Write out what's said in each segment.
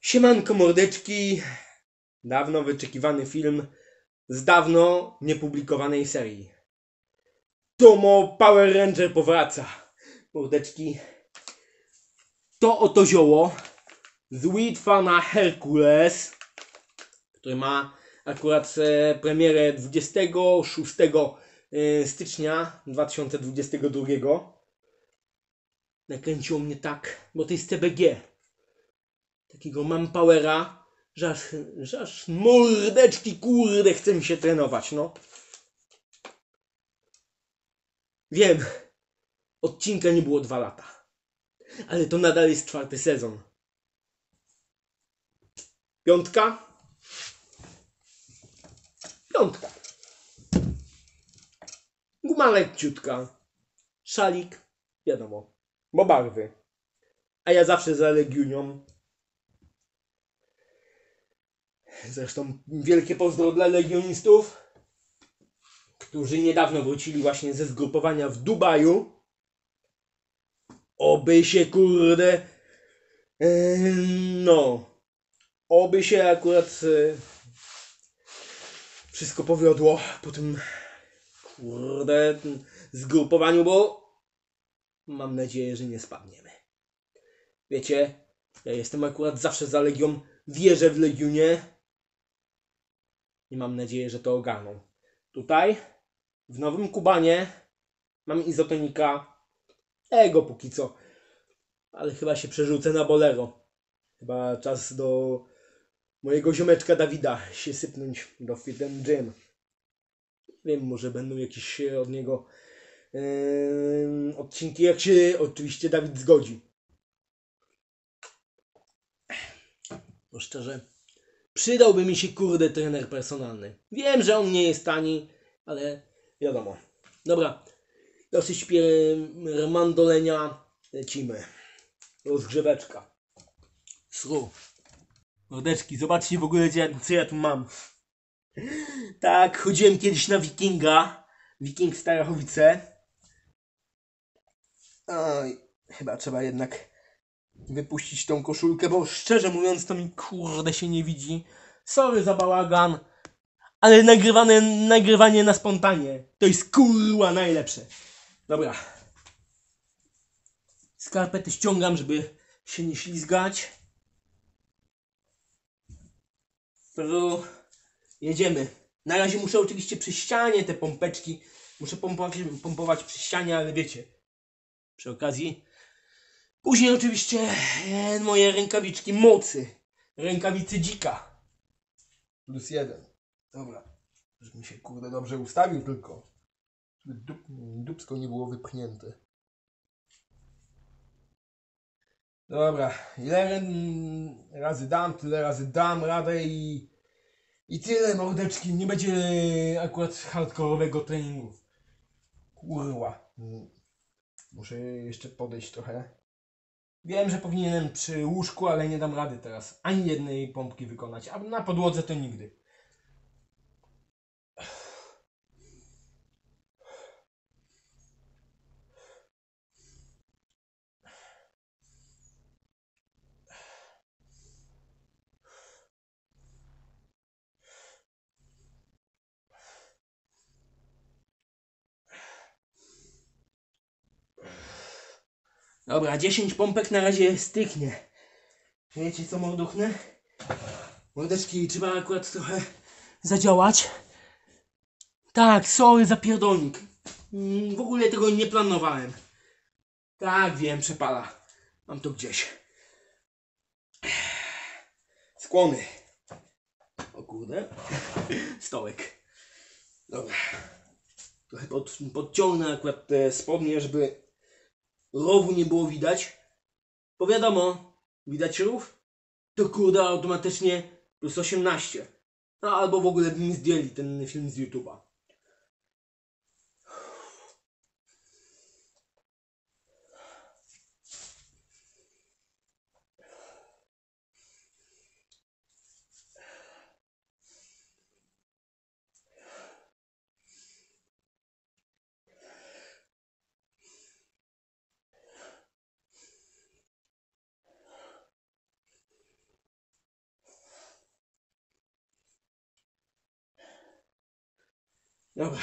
Siemanko mordeczki, dawno wyczekiwany film z dawno niepublikowanej serii. Tomo Power Ranger powraca. Mordeczki, to oto zioło z Weed Fana Hercules, który ma akurat premierę 26 stycznia 2022. Nakręciło mnie tak, bo to jest CBG. Takiego mam powera, że aż mordeczki, kurde, chce mi się trenować, no. Wiem, odcinka nie było 2 lata, ale to nadal jest 4. sezon. Piątka. Guma leciutka. Szalik, wiadomo, bo barwy. A ja zawsze za Legiunią. Zresztą wielkie pozdro dla legionistów, którzy niedawno wrócili właśnie ze zgrupowania w Dubaju. Oby się, kurde, oby się akurat wszystko powiodło po tym, kurde, zgrupowaniu, bo mam nadzieję, że nie spadniemy. Wiecie, ja jestem akurat zawsze za Legią, wierzę w Legionie i mam nadzieję, że to ogarną. Tutaj, w Nowym Kubanie, mam izotonika Ego póki co, ale chyba się przerzucę na Bolero. Chyba czas do mojego ziomeczka Dawida się sypnąć do Fit and Gym. Wiem, może będą jakieś od niego odcinki, jak się oczywiście Dawid zgodzi. Bo szczerze, przydałby mi się, kurde, trener personalny. Wiem, że on nie jest tani, ale wiadomo. Dobra, dosyć mandolenia, lecimy. Rozgrzeweczka. Sru. Mordeczki, zobaczcie w ogóle co ja tu mam. Tak, chodziłem kiedyś na Wikinga. Wiking Starachowice. Oj, chyba trzeba jednak wypuścić tą koszulkę, bo szczerze mówiąc to mi, kurde, się nie widzi. Sorry za bałagan, ale nagrywanie na spontanie to jest, kurwa, najlepsze. Dobra. Skarpety ściągam, żeby się nie ślizgać. To jedziemy. Na razie muszę oczywiście przy ścianie te pompeczki. Muszę pompować przy ścianie, ale wiecie. Przy okazji. Później oczywiście moje rękawiczki mocy. Rękawice dzika. +1. Dobra. Żebym się, kurde, dobrze ustawił tylko. Żeby dupsko nie było wypchnięte. Dobra. Ile razy dam, tyle razy dam radę i tyle, mordeczki. Nie będzie akurat hardkorowego treningu. Kurwa. Muszę jeszcze podejść trochę. Wiem, że powinienem przy łóżku, ale nie dam rady teraz ani jednej pompki wykonać, a na podłodze to nigdy. Dobra, 10 pompek na razie styknie. Wiecie co, morduchny? Mordeczki, trzeba akurat trochę zadziałać. Tak, sorry za pierdolnik. W ogóle tego nie planowałem. Tak, wiem, przepala. Mam to gdzieś. Skłony. O kurde. Stołek. Dobra. Trochę podciągnę akurat te spodnie, żeby rowu nie było widać. Bo wiadomo, widać rów? To, kurde, automatycznie +18. No albo w ogóle by mi zdjęli ten film z YouTube'a. Dobra.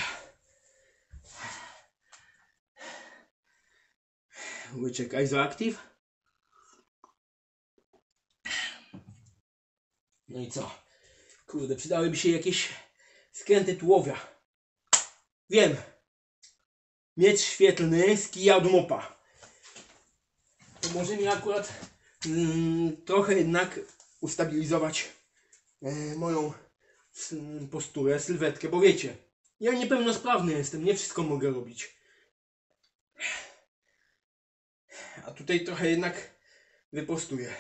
Łyczek Isoactive. No i co? Kurde, przydałyby się jakieś skręty tułowia. Wiem. Miecz świetlny z kija od mopa. To może mi akurat trochę jednak ustabilizować moją posturę, sylwetkę, bo wiecie, ja niepełnosprawny jestem, nie wszystko mogę robić. A tutaj trochę jednak wyprostuję.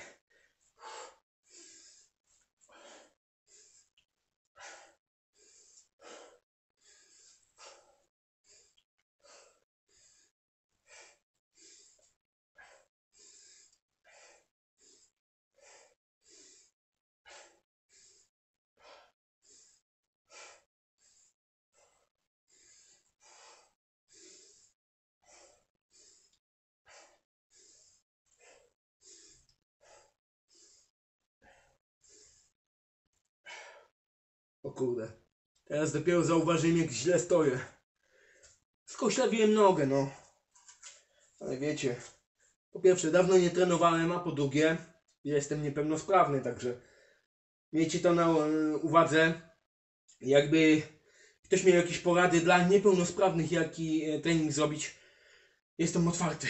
O kurde, teraz dopiero zauważyłem, jak źle stoję. Skoślawiłem nogę, no. Ale wiecie, po pierwsze dawno nie trenowałem, a po drugie jestem niepełnosprawny, także miejcie to na uwadze. Jakby ktoś miał jakieś porady dla niepełnosprawnych, jaki trening zrobić, jestem otwarty.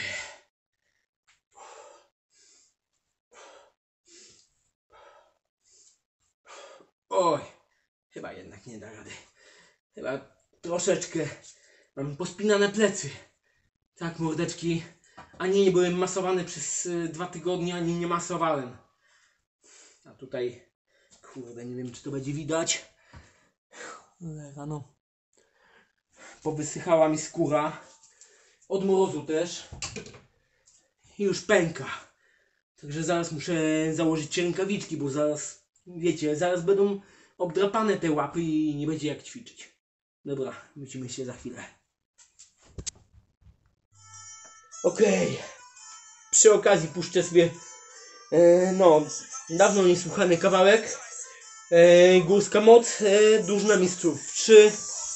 Oj, chyba jednak nie da rady. Chyba troszeczkę mam pospinane plecy. Tak, mordeczki. Ani nie byłem masowany przez 2 tygodnie, ani nie masowałem. A tutaj, kurde, nie wiem, czy to będzie widać. Cholera, no. Powysychała mi skóra. Od mrozu też. I już pęka. Także zaraz muszę założyć rękawiczki, bo zaraz, wiecie, zaraz będą obdrapane te łapy i nie będzie jak ćwiczyć. Dobra, widzimy się za chwilę. Okej. Przy okazji puszczę sobie dawno niesłuchany kawałek. Górska moc, Drużyna Mistrzów 3.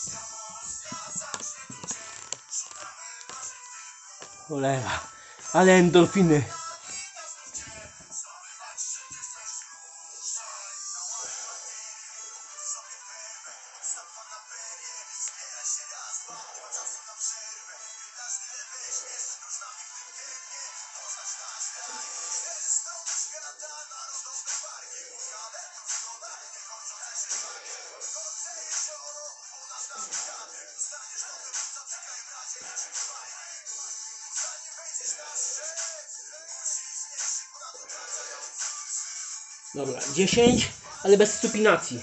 Cholera, ale endorfiny. Dobra, 10, ale bez supinacji.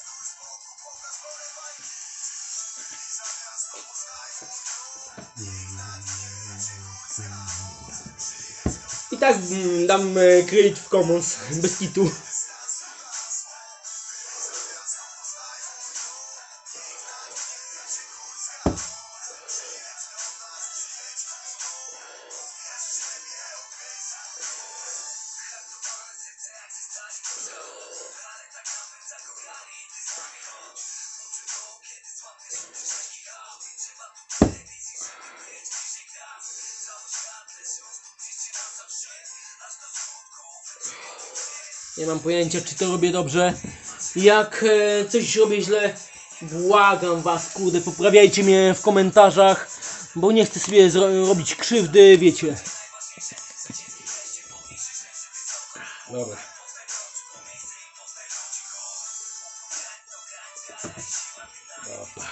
I tak dam Creative Commons bez kitu. Nie mam pojęcia, czy to robię dobrze. Jak coś robię źle, błagam was, kurde, poprawiajcie mnie w komentarzach, bo nie chcę sobie robić krzywdy, wiecie. Dobra. Opa.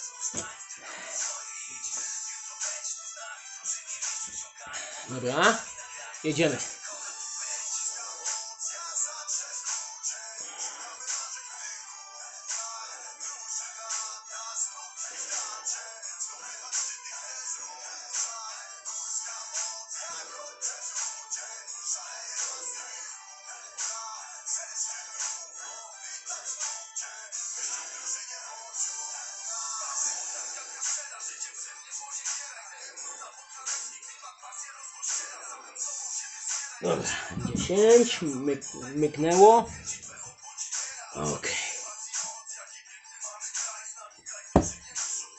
Dobra, jedziemy. Dobra, 10, myknęło. Okej.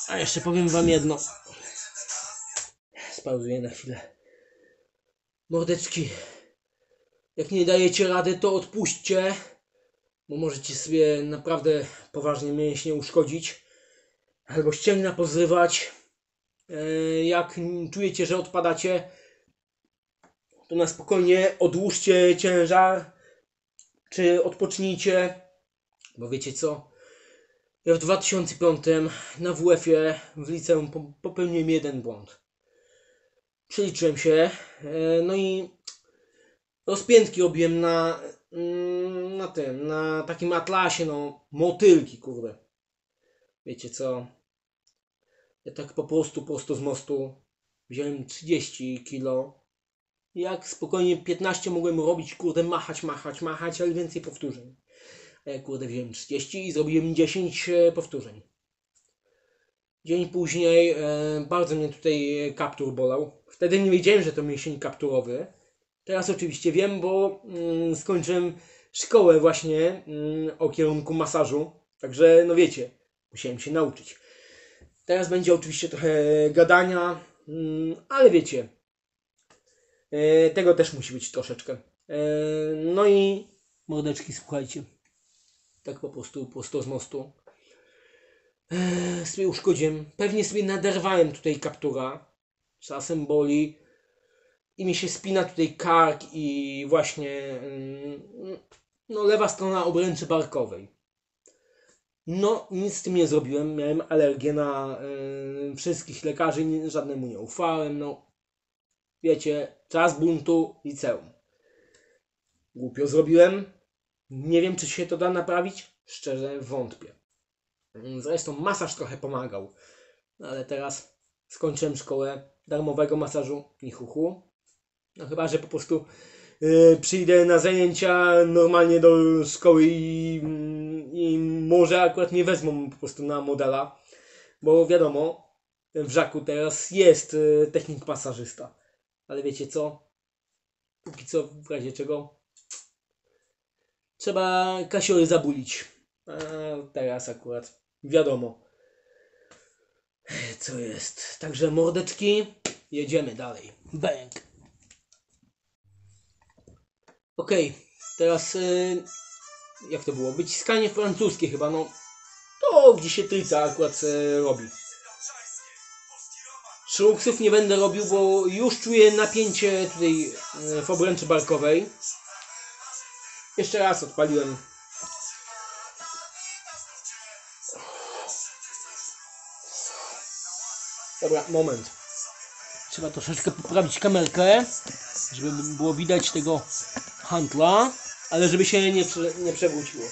A jeszcze powiem wam jedno. Spauzuję na chwilę. Mordeczki, jak nie dajecie rady, to odpuśćcie, bo możecie sobie naprawdę poważnie mięśnie uszkodzić albo ścięgna pozrywać. Jak czujecie, że odpadacie, to na spokojnie odłóżcie ciężar, czy odpocznijcie, bo wiecie co? Ja w 2005 na WF-ie w liceum popełniłem jeden błąd. Przeliczyłem się, no i rozpiętki robiłem na takim atlasie, no, motylki, kurde. Wiecie co? Ja tak po prostu prosto z mostu wziąłem 30 kilo. Jak spokojnie 15 mogłem robić, kurde, machać, ale więcej powtórzeń. A ja, kurde, wziąłem 30 i zrobiłem 10 powtórzeń. Dzień później bardzo mnie tutaj kaptur bolał. Wtedy nie wiedziałem, że to mięsień kapturowy. Teraz oczywiście wiem, bo skończyłem szkołę właśnie o kierunku masażu. Także no wiecie, musiałem się nauczyć. Teraz będzie oczywiście trochę gadania, ale wiecie, tego też musi być troszeczkę. No i mordeczki, słuchajcie. Tak po prostu prosto z mostu. Sobie uszkodziłem. Pewnie sobie naderwałem tutaj kaptura. Czasem boli. I mi się spina tutaj kark i właśnie no lewa strona obręczy barkowej. No nic z tym nie zrobiłem. Miałem alergię na wszystkich lekarzy. Żadnemu nie ufałem. No wiecie, czas buntu, liceum. Głupio zrobiłem. Nie wiem, czy się to da naprawić. Szczerze wątpię. Zresztą masaż trochę pomagał. Ale teraz skończyłem szkołę darmowego masażu Nichuchu. No chyba, że po prostu przyjdę na zajęcia normalnie do szkoły i może akurat nie wezmą po prostu na modela. Bo wiadomo, w Żaku teraz jest technik masażysta. Ale wiecie co? Póki co, w razie czego, trzeba kasiory zabulić. A teraz akurat wiadomo, co jest. Także mordeczki, jedziemy dalej. Bang! Okej, teraz jak to było? Wyciskanie francuskie chyba, no. To gdzie się tryca akurat robi. Szluksów nie będę robił, bo już czuję napięcie tutaj w obręczy barkowej. Jeszcze raz odpaliłem. Dobra, moment. Trzeba troszeczkę poprawić kamerkę, żeby było widać tego handla, ale żeby się nie przewróciło.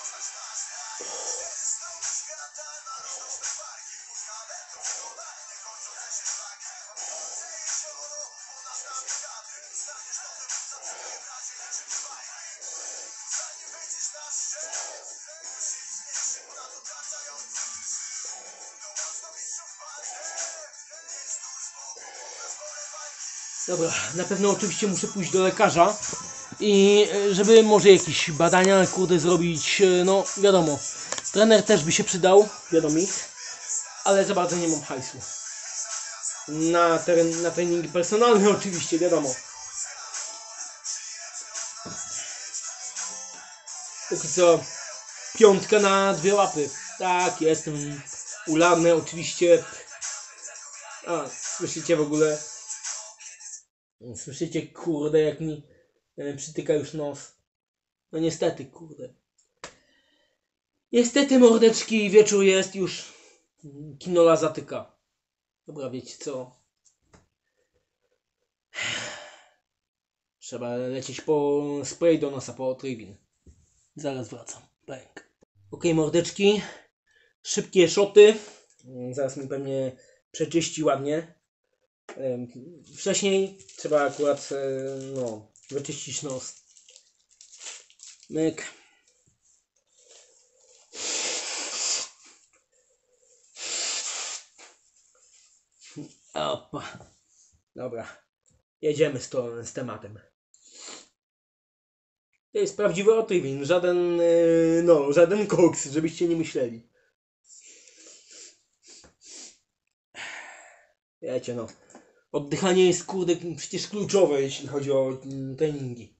Dobra, na pewno oczywiście muszę pójść do lekarza i żeby może jakieś badania, kurde, zrobić, no wiadomo, trener też by się przydał, wiadomo, ale za bardzo nie mam hajsu. Na treningi personalne oczywiście, wiadomo. Póki co 5 na 2 łapy. Tak, jestem ulany oczywiście. A, słyszycie w ogóle? Słyszycie, kurde, jak mi przytyka już nos. No niestety, kurde. Niestety, mordeczki, wieczór jest już. Kinola zatyka. Dobra, wiecie co? Trzeba lecieć po spray do nosa, po Otrivin. Zaraz wracam. Bang. Okej, mordeczki. Szybkie szoty. Zaraz mi pewnie przeczyści ładnie. Wcześniej trzeba akurat no, wyczyścić nos. Myk. Opa. Dobra. Jedziemy z tematem. To jest prawdziwy Otrivin. Żaden, żaden koks, żebyście nie myśleli. Wiecie no, oddychanie jest kurde przecież kluczowe, jeśli chodzi o treningi.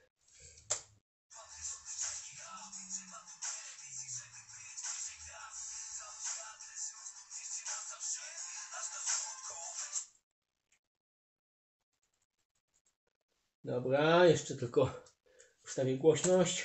Dobra, jeszcze tylko ustawię głośność.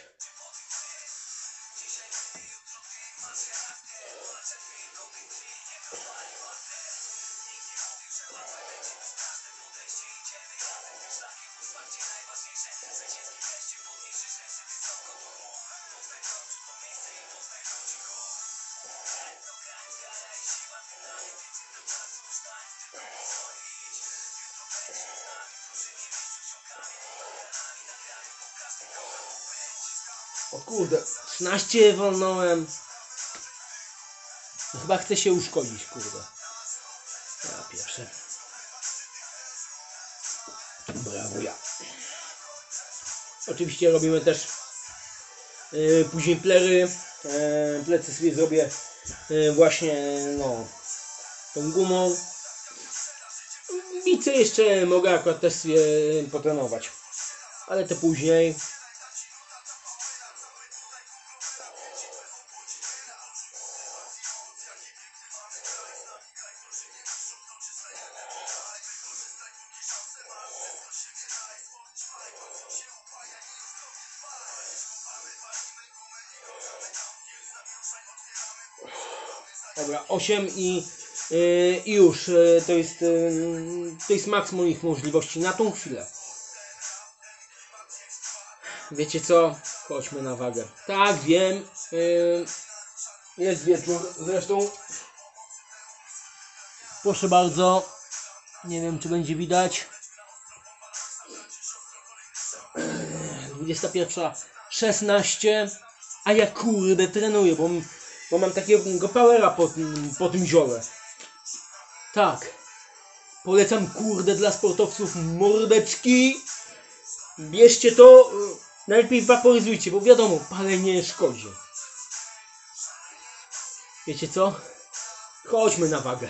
O kurde, 13 walnąłem. Chyba chcę się uszkodzić, kurde. Ja pierwszy. Brawo ja. Oczywiście robimy też później plery. Plecy sobie zrobię właśnie no tą gumą. Bice jeszcze mogę akurat też sobie potrenować. Ale to później. Dobra, 8 i już to jest maks moich możliwości na tą chwilę. Wiecie co? Chodźmy na wagę. Tak, wiem. Jest wieczór. Zresztą proszę bardzo. Nie wiem, czy będzie widać. 21:16. A ja kurde trenuję, bo mam takiego powera po tym ziole. Tak. Polecam kurde dla sportowców mordeczki. Bierzcie to. Najlepiej waporyzujcie, bo wiadomo, palenie szkodzi. Wiecie co? Chodźmy na wagę.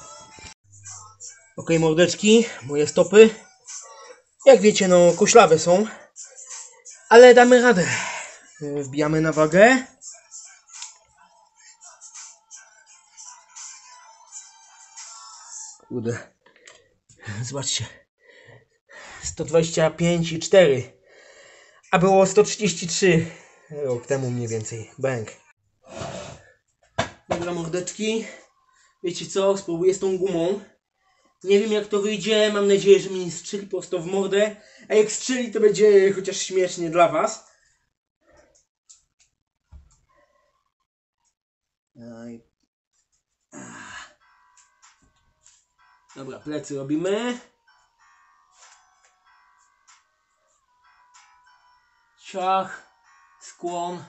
Ok, mordeczki, moje stopy. Jak wiecie, no koślawe są. Ale damy radę. Wbijamy na wagę. Kurde. Zobaczcie. 125,4. A było 133 rok temu mniej więcej. Bęk. Dobra, mordeczki. Wiecie co? Spróbuję z tą gumą. Nie wiem jak to wyjdzie. Mam nadzieję, że mi nie strzeli prosto w mordę. A jak strzeli, to będzie chociaż śmiesznie dla was. Dobra, plecy robimy. Ciach. Skłon.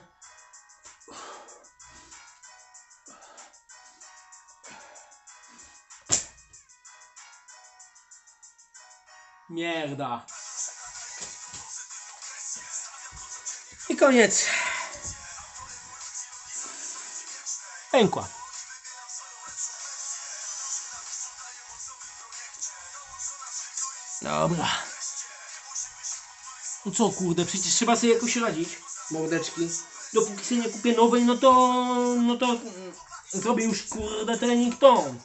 Mierda. I koniec. Pękła. Dobra. No co kurde, przecież trzeba sobie jakoś radzić, mordeczki. Dopóki sobie nie kupię nowej, no to zrobię już kurde trening tą.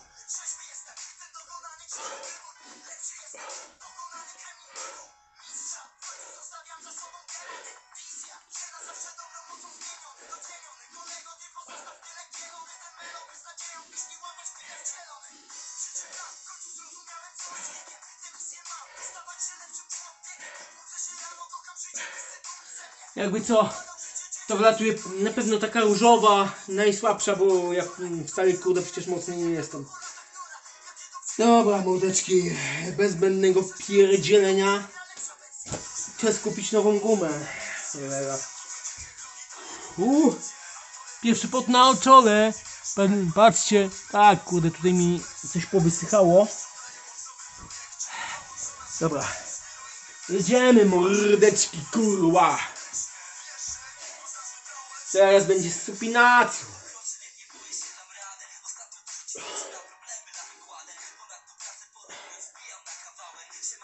Jakby co, to wlatuje na pewno taka różowa, najsłabsza, bo ja wcale kurde przecież mocny nie jestem. Dobra mordeczki, bez zbędnego pierdzielenia. Czas kupić nową gumę. Pierwszy pot na czole. Patrzcie, tak kurde, tutaj mi coś powysychało. Dobra. Jedziemy mordeczki, kurwa. Teraz będzie z supinacją.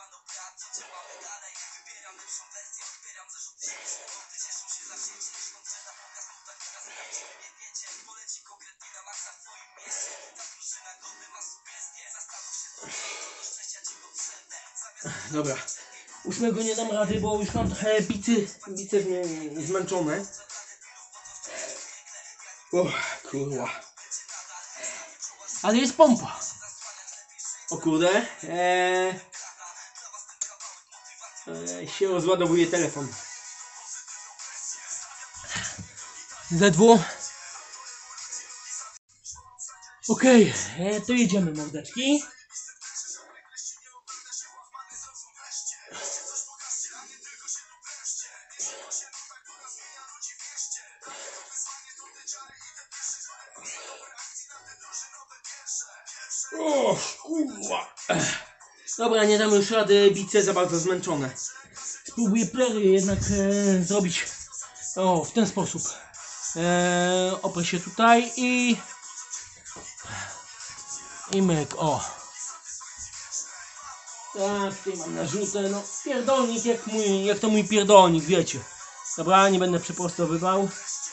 Dobra. 8 nie dam rady, bo już mam trochę biceps zmęczone. O kurwa. Ale jest pompa. O kurde. Się rozładowuje telefon. Ledwo. Okej, to jedziemy, mordeczki. O kurwa. Dobra, nie damy już rady, bice za bardzo zmęczone. Spróbuję plery jednak zrobić w ten sposób. Oprę się tutaj i myk, o. Tak, tutaj mam narzutę, no pierdolnik jak to mój pierdolnik, wiecie. Dobra, nie będę przeprostowywał.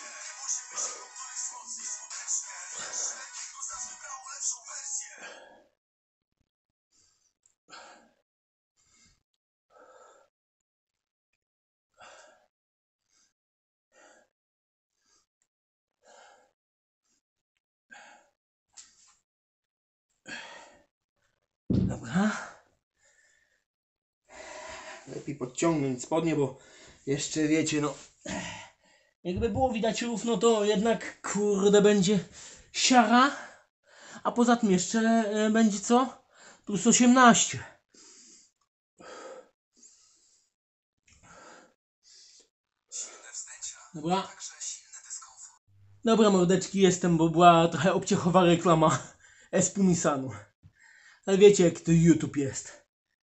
Dobra. Lepiej podciągnąć spodnie, bo jeszcze wiecie, no jakby było widać rów, no to jednak kurde będzie siara. A poza tym jeszcze będzie co? Plus 18. Dobra. Dobra mordeczki, jestem, bo była trochę obciechowa reklama Espumisanu. Ale wiecie jak to YouTube jest.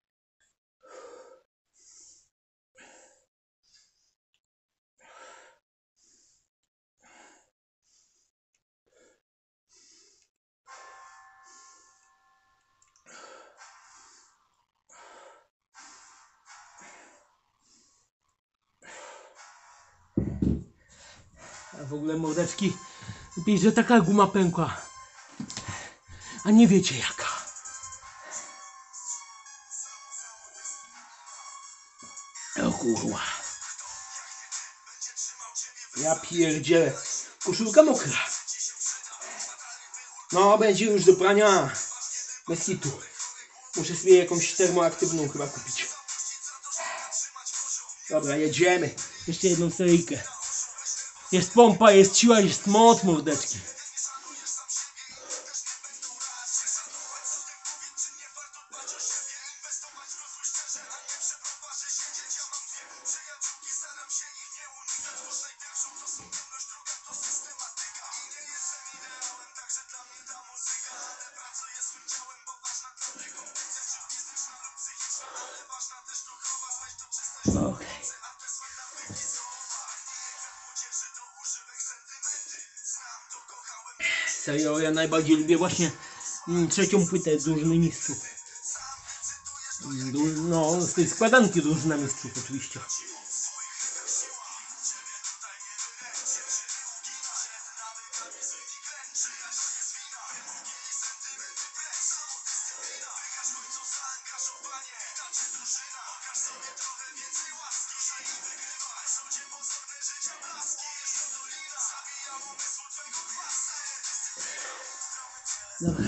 A w ogóle mordeczki, lepiej, że taka guma pękła. A nie wiecie jaka. O kurwa. Ja pierdzielę. Koszulka mokra. No będzie już do prania. Bez hitu. Muszę sobie jakąś termoaktywną chyba kupić. Dobra, jedziemy. Jeszcze jedną seryjkę. Jest pompa, jest siła, jest moc, mordeczki. Okay. Serio, ja najbardziej lubię właśnie trzecią płytę Drużyny Mistrzów. No, z tej składanki Drużyna Mistrzów oczywiście. Dobra.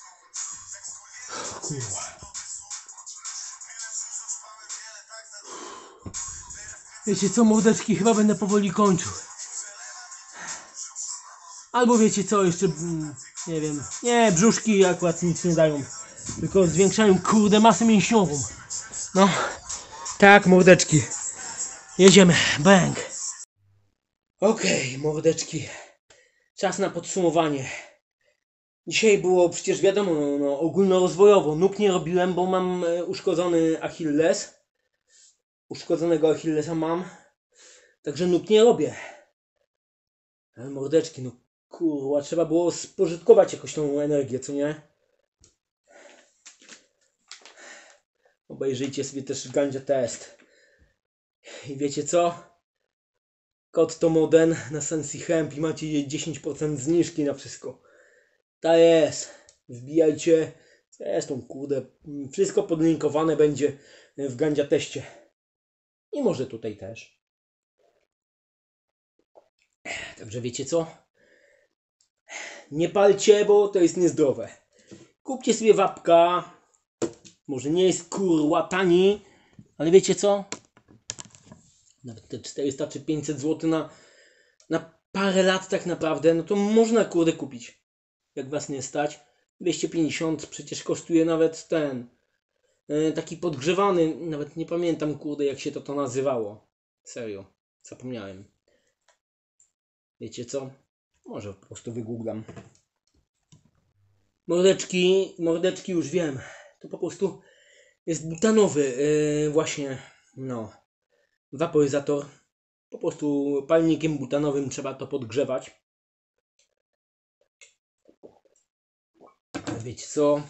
Kurwa. Wiecie co, mordeczki, chyba będę powoli kończył. Albo wiecie co, jeszcze, nie wiem, nie, brzuszki akurat nic nie dają. Tylko zwiększają, kurde, masę mięśniową. No, tak, mordeczki. Jedziemy, bang. Okej, mordeczki. Czas na podsumowanie. Dzisiaj było przecież wiadomo, no, ogólnorozwojowo. Nóg nie robiłem, bo mam uszkodzony Achilles. Uszkodzonego Achillesa mam. Także nóg nie robię. Ale mordeczki, no kurwa, trzeba było spożytkować jakoś tą energię, co nie? Obejrzyjcie sobie też Gandzia Test. I wiecie co? Kod to Moden na Sensi Hemp i macie 10% zniżki na wszystko. Ta jest. Wbijajcie. Zresztą, kurde, wszystko podlinkowane będzie w Gandzia Teście. I może tutaj też. Także wiecie co? Nie palcie, bo to jest niezdrowe. Kupcie sobie wapka. Może nie jest kurwa tani, ale wiecie co? Nawet te 400 czy 500 zł na parę lat tak naprawdę, no to można kurde kupić. Jak was nie stać. 250 przecież kosztuje nawet ten taki podgrzewany, nawet nie pamiętam kurde jak się to nazywało. Serio, zapomniałem. Wiecie co? Może po prostu wygooglam. Mordeczki już wiem. To po prostu jest butanowy właśnie, no, waporyzator. Po prostu palnikiem butanowym trzeba to podgrzewać. Ale wiecie co?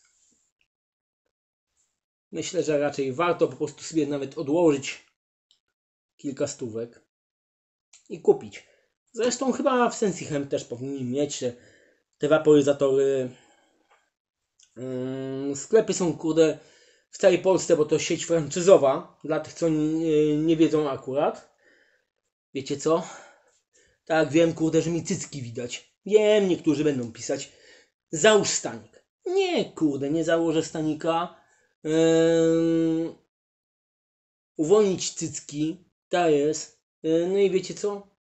Myślę, że raczej warto po prostu sobie nawet odłożyć kilka stówek i kupić. Zresztą chyba w Sensichem też powinni mieć te waporyzatory. Sklepy są kurde w całej Polsce, bo to sieć franczyzowa. Dla tych, co nie wiedzą akurat. Wiecie co? Tak, wiem kurde, że mi cycki widać. Wiem, niektórzy będą pisać. Załóż stanik. Nie kurde, nie założę stanika. Uwolnić cycki. Ta jest. No i wiecie co?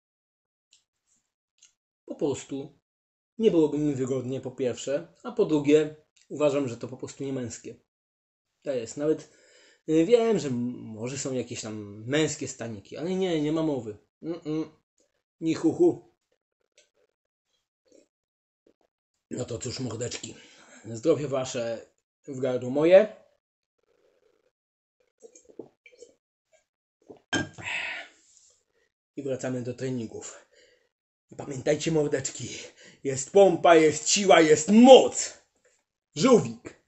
Po prostu nie byłoby mi wygodnie, po pierwsze, a po drugie uważam, że to po prostu nie męskie. To jest, nawet wiem, że może są jakieś tam męskie staniki, ale nie ma mowy. Ni hu hu. No to cóż, mordeczki, zdrowie wasze w gardło moje. I wracamy do treningów. Pamiętajcie, mordeczki, jest pompa, jest siła, jest moc. Żółwik.